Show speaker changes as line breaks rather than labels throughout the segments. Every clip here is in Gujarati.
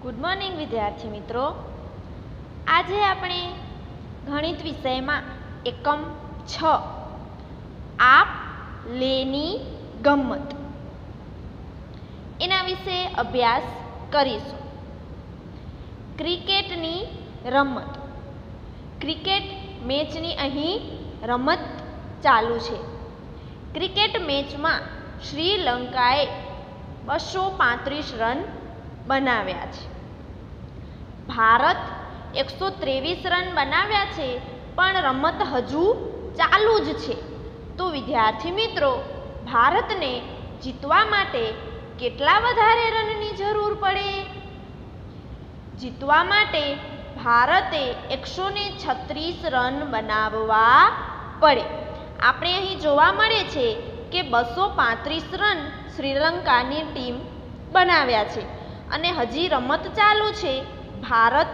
ગુડ મોર્નિંગ વિદ્યાર્થી મિત્રો, આજે આપણે ગણિત વિષયમાં એકમ 6 આપ લેની ગમ્મત એના વિશે અભ્યાસ કરીશું. ક્રિકેટની રમત. ક્રિકેટ મેચની અહીં રમત ચાલુ છે. ક્રિકેટ મેચમાં શ્રીલંકાએ 235 રન બનાવ્યા છે. ભારત 123 રન બનાવ્યા છે, પણ રમત હજુ ચાલુ જ છે. તો વિદ્યાર્થી મિત્રો, ભારતને જીતવા માટે કેટલા વધારે રનની જરૂર પડે? જીતવા માટે ભારતે 136 રન બનાવવા પડે. આપણે અહીં જોવા મળે છે કે 235 રન શ્રીલંકાની ટીમ બનાવ્યા છે અને હજી રમત ચાલુ છે. ભારત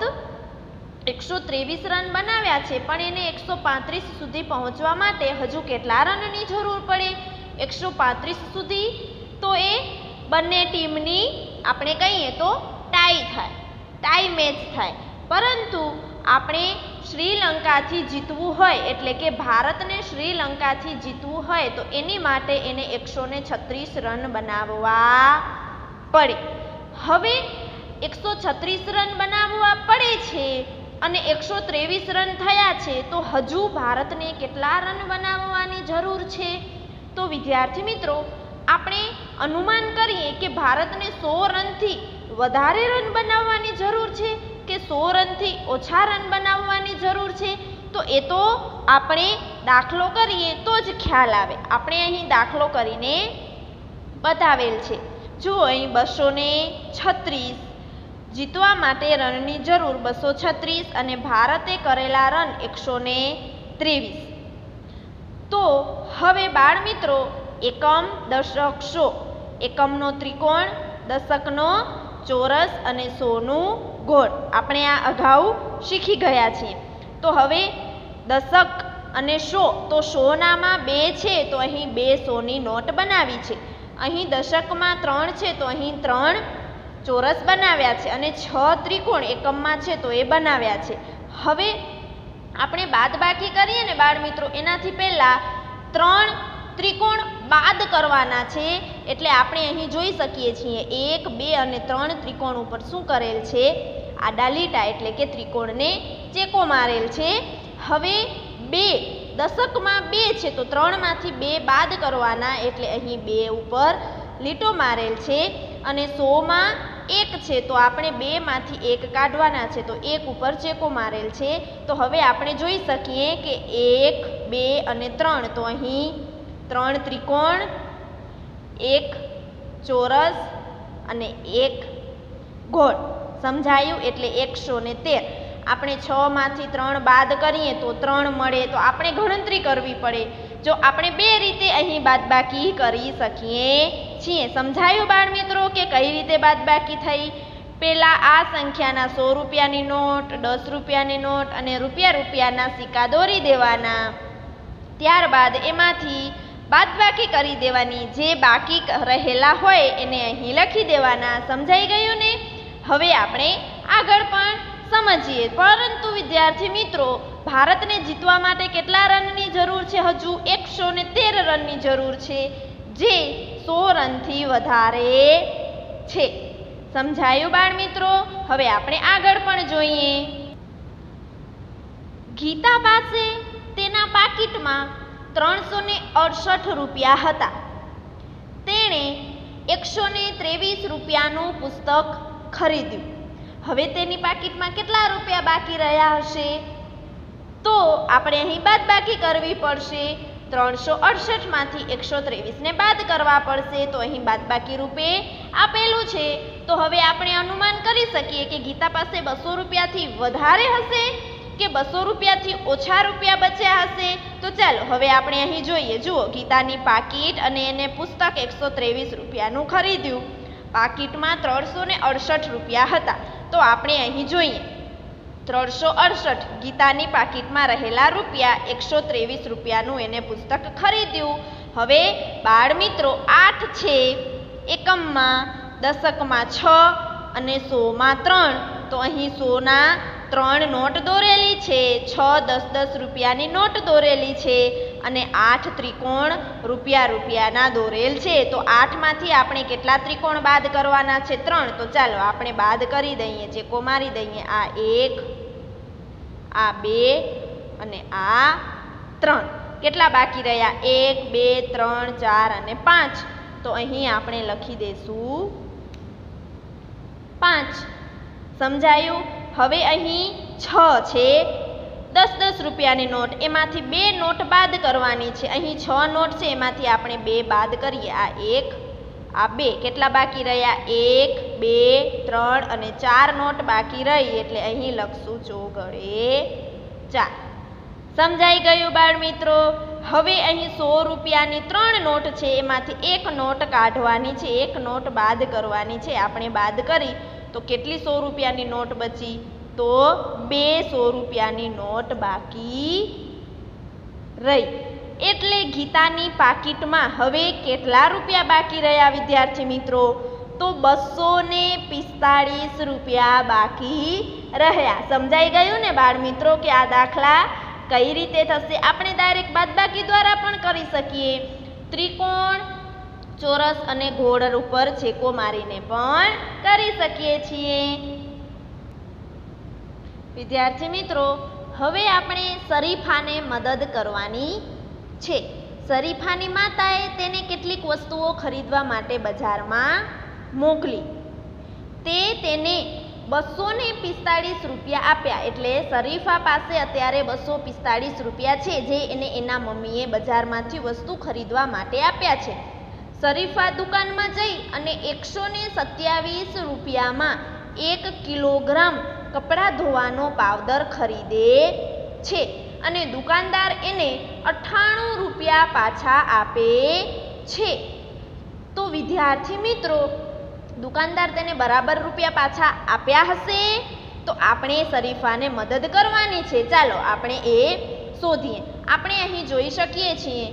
123 રન બનાવ્યા છે, પણ એને 135 સુધી પહોંચવા માટે હજુ કેટલા રનની જરૂર પડે? 135 સુધી તો એ બંને ટીમની આપણે કહીએ તો ટાઈ થાય, ટાઈ મેચ થાય. પરંતુ આપણે શ્રીલંકાથી જીતવું હોય, એટલે કે ભારતને શ્રીલંકાથી જીતવું હોય તો એની માટે એને 136 રન બનાવવા પડે. હવે 136 રન બનાવવા પડે છે અને 123 રન થયા છે, તો હજુ ભારતને કેટલા રન બનાવવાની જરૂર છે? તો વિદ્યાર્થી મિત્રો, આપણે અનુમાન કરીએ કે ભારતને 100 રનથી વધારે રન બનાવવાની જરૂર છે કે 100 રનથી ઓછા રન બનાવવાની જરૂર છે. તો એ તો આપણે દાખલો કરીએ તો જ ખ્યાલ આવે. આપણે અહીં દાખલો કરીને બતાવેલ છે. જો અહીં 236 જીતવા માટે રનની જરૂર 236 અને ભારતે કરેલા રન 123. તો હવે બાળ મિત્રો, એકમ દશક સો, એકમનો ત્રિકોણ, દશકનો ચોરસ અને સોનું ગોળ આપણે આ અગાઉ શીખી ગયા છીએ. તો હવે દશક અને સો, તો સોનામાં 2 છે તો અહીં 2 સોની નોટ બનાવી છે. અહીં દશકમાં 3 છે તો અહીં 3 ચોરસ બનાવ્યા છે અને 6 ત્રિકોણ એકમમાં છે તો એ બનાવ્યા છે. હવે આપણે બાદબાકી કરીએ ને બાળ મિત્રો, એનાથી પહેલાં 3 ત્રિકોણ બાદ કરવાના છે. એટલે આપણે અહીં જોઈ શકીએ છીએ 1, 2 અને 3 ત્રિકોણ ઉપર શું કરેલ છે? આડા લીટા એટલે કે ત્રિકોણને ચેકો મારેલ છે. હવે 2 દશકમાં 2 છે તો 3માંથી 2 બાદ કરવાના, એટલે અહીં 2 ઉપર લીટો મારેલ છે. અને 100માં 1 છે તો આપણે 2માંથી 1 કાઢવાના છે, તો 1 ઉપર ચેકો મારેલ છે. તો હવે આપણે જોઈ શકીએ કે 1, 2 અને 3, તો અહીં 3 ત્રિકોણ, 1 ચોરસ અને 1 ગોળ. સમજાયું? એટલે 113. આપણે 6માંથી 3 બાદ કરીએ તો 3 મળે, તો આપણે ગણતરી કરવી પડે. જો આપણે 2 રીતે અહીં બાદબાકી કરી શકીએ છીએ. સમજાયું બાળ મિત્રો કે કઈ રીતે બાદબાકી થઈ? પહેલાં આ સંખ્યાના 100 રૂપિયાની નોટ, 10 રૂપિયાની નોટ અને રૂપિયાના સિક્કા દોરી દેવાના. ત્યારબાદ એમાંથી બાદબાકી કરી દેવાની. જે બાકી રહેલા હોય એને અહીં લખી દેવાના. સમજાઈ ગયું ને? હવે આપણે આગળ પણ સમજીએ. પરંતુ વિદ્યાર્થી મિત્રો, ભારતને જીતવા માટે કેટલા રનની જરૂર છે? હજુ 113 રનની જરૂર છે, જે 100 રનથી વધારે છે. સમજાયું બાળ મિત્રો? હવે આપણે આગળ પણ જોઈએ. ગીતા પાસે તેના પાકીટમાં 368 રૂપિયા હતા. તેણે 123 રૂપિયાનું પુસ્તક ખરીદ્યું. હવે તેની પાકીટમાં કેટલા રૂપિયા બાકી રહ્યા હશે? તો આપણે અહીં બાદબાકી કરવી પડશે. 368માંથી 123ને બાદ કરવા પડશે, તો અહીં બાદબાકી રૂપે આપેલું છે. તો હવે આપણે અનુમાન કરી શકીએ કે ગીતા પાસે 200 રૂપિયાથી વધારે હશે કે 200 રૂપિયાથી ઓછા રૂપિયા બચ્યા હશે. તો ચાલો હવે આપણે અહીં જોઈએ. જુઓ, ગીતાની પાકીટ અને એને પુસ્તક 123 રૂપિયાનું ખરીદ્યું. પાકીટમાં 368 રૂપિયા હતા. તો આપણે અહીં જોઈએ 368 ગીતાની પાકીટમાં રહેલા રૂપિયા, 123 રૂપિયાનું એને પુસ્તક ખરીદ્યું. હવે બાળ મિત્રો 8 છે એકમમાં, દશકમાં 6 અને 100માં 3, તો અહીં 100ના 3 નોટ દોરેલી છે, 6 10 રૂપિયાની નોટ દોરેલી છે અને 8 ત્રિકોણ રૂપિયાના દોરેલ છે. તો 8માંથી આપણે કેટલા ત્રિકોણ બાદ કરવાના છે? 3. તો ચાલો આપણે બાદ કરી દઈએ, ચેકો મારી દઈએ. આ 1, આ 2 અને આ 3. કેટલા બાકી રહ્યા? 1 2 3 4 અને 5. તો અહીં આપણે લખી દઈશું 5. સમજાયું? હવે અહીં 6 છે, 10 રૂપિયાની નોટ, એમાંથી 2 નોટ બાદ કરવાની છે. અહીં 6 નોટ છે, એમાંથી આપણે 2 બાદ કરીએ. આ 1, આ 2. કેટલા બાકી રહ્યા? 1 2 3 અને 4 નોટ બાકી રહી, એટલે અહીં લખશું ચોગડે 4. સમજાઈ ગયું બાળ મિત્રો? હવે અહીં 100 રૂપિયાની 3 નોટ છે, એમાંથી 1 નોટ કાઢવાની છે, 1 નોટ બાદ કરવાની છે. આપણે બાદ કરી તો કેટલી 100 રૂપિયાની નોટ બચી? તો 2 100 રૂપિયાની નોટ બાકી રહી. એટલે ગીતાની પાકીટમાં હવે કેટલા રૂપિયા બાકી રહ્યા વિદ્યાર્થી મિત્રો? તો 245 રૂપિયા બાકી રહ્યા. સમજાઈ ગયું ને બાળ મિત્રો કે આ દાખલા કઈ રીતે થશે? આપણે ડાયરેક્ટ બાદબાકી દ્વારા પણ કરી શકીએ. ત્રિકોણ, ચોરસ અને ગોળ ઉપર ચેકો મારીને પણ કરી શકીએ છીએ. વિદ્યાર્થી મિત્રો, હવે આપણે શરીફાને મદદ કરવાની છે. શરીફાની માતાએ તેને કેટલીક વસ્તુઓ ખરીદવા માટે બજારમાં મોકલી. તે તેને 245 રૂપિયા આપ્યા. એટલે શરીફા પાસે અત્યારે 245 રૂપિયા છે, જે એને એના મમ્મીએ બજારમાંથી વસ્તુ ખરીદવા માટે આપ્યા છે. શરીફા દુકાનમાં જઈ અને 127 રૂપિયામાં 1 કિલોગ્રામ કપડાં ધોવાનો પાવડર ખરીદે છે અને દુકાનદાર એને 98 રૂપિયા પાછા આપે છે. તો વિદ્યાર્થી મિત્રો, દુકાનદાર તેને બરાબર રૂપિયા પાછા આપ્યા હશે? તો આપણે શરીફાને મદદ કરવાની છે. ચાલો આપણે એ શોધીએ. આપણે અહીં જોઈ શકીએ છીએ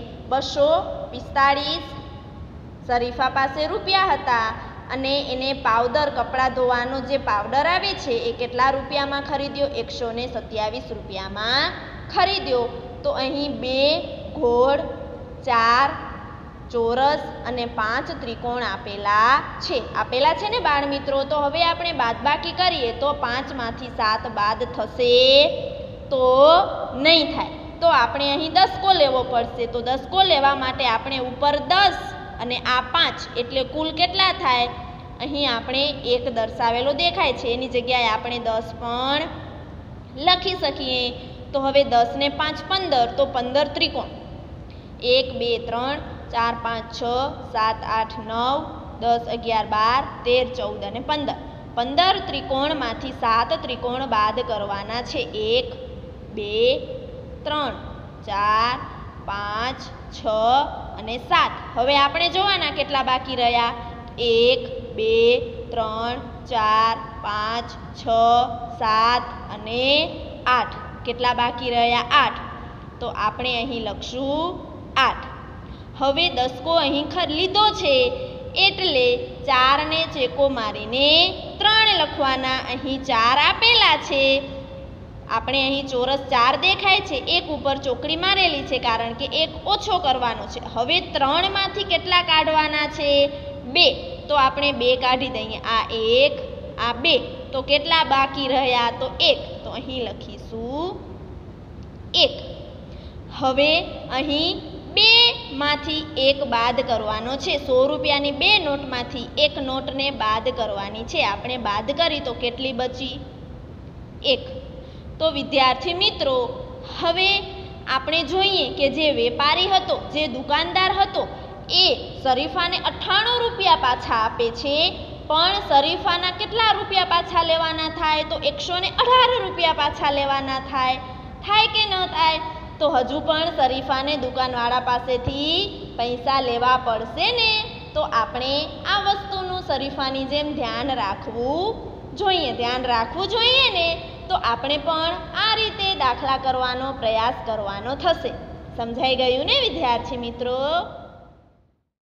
245 શરીફા પાસે રૂપિયા હતા અને એને પાવડર, કપડાં ધોવાનો જે પાવડર આવે છે એ કેટલા રૂપિયામાં ખરીદ્યો? 127 રૂપિયામાં ખરીદ્યો. તો અહીં 2 ગોળ, 4 ચોરસ અને 5 ત્રિકોણ આપેલા છે ને બાળ મિત્રો? તો હવે આપણે બાદબાકી કરીએ તો 5માંથી 7 બાદ થશે તો નહીં થાય. તો આપણે અહીં 10 લેવો પડશે. તો 10 લેવા માટે આપણે ઉપર 10 અને આ 5, એટલે કુલ કેટલા થાય? અહીં આપણે 1 દર્શાવેલો દેખાય છે, એની જગ્યાએ આપણે 10 પણ લખી શકીએ. તો હવે 10 ને 5 15, તો 15 ત્રિકોણ. 1 2 3 4 5 6 7 8 9 10 11 12 13 14 અને 15. 15 ત્રિકોણમાંથી 7 ત્રિકોણ બાદ કરવાના છે. 1 2 3 4 5 6 અને 7. હવે આપણે જોવાના કેટલા બાકી રહ્યા? 1 2 3 4 5 6 7 અને 8. કેટલા બાકી રહ્યા? 8. તો આપણે અહીં લખશું 8. હવે 10 અહીં લીધો છે, એટલે 4ને ચેકો મારીને 3 લખવાના. અહીં 4 આપેલા છે, આપણે અહીં ચોરસ 4 દેખાય છે, 1 ઉપર ચોકડી મારેલી છે કારણ કે 1 ઓછો કરવાનો છે. હવે 3માંથી કેટલા કાઢવાના છે? 2. તો આપણે 2 કાઢી દઈએ. આ 1, આ 2. તો કેટલા બાકી રહ્યા? તો 1. તો અહીં લખીશું 1. હવે અહીં 2માંથી 1 બાદ કરવાનો છે. 100 રૂપિયાની 2 નોટમાંથી 1 નોટને બાદ કરવાની છે. આપણે બાદ કરી તો કેટલી બચી? 1. તો વિદ્યાર્થી મિત્રો, હવે આપણે જોઈએ કે જે વેપારી હતો, જે દુકાનદાર હતો, એ શરીફાને 98 રૂપિયા પાછા આપે છે, પણ શરીફાના કેટલા રૂપિયા પાછા લેવાના થાય? તો 118 રૂપિયા પાછા લેવાના થાય. થાય કે ન થાય? તો હજુ પણ શરીફાને દુકાનવાળા પાસેથી પૈસા લેવા પડશે ને? તો આપણે આ વસ્તુનું શરીફાની જેમ ધ્યાન રાખવું જોઈએ ને? તો આપણે પણ આ રીતે દાખલા કરવાનો પ્રયાસ કરવાનો થશે. સમજાઈ ગયું ને વિદ્યાર્થી મિત્રો?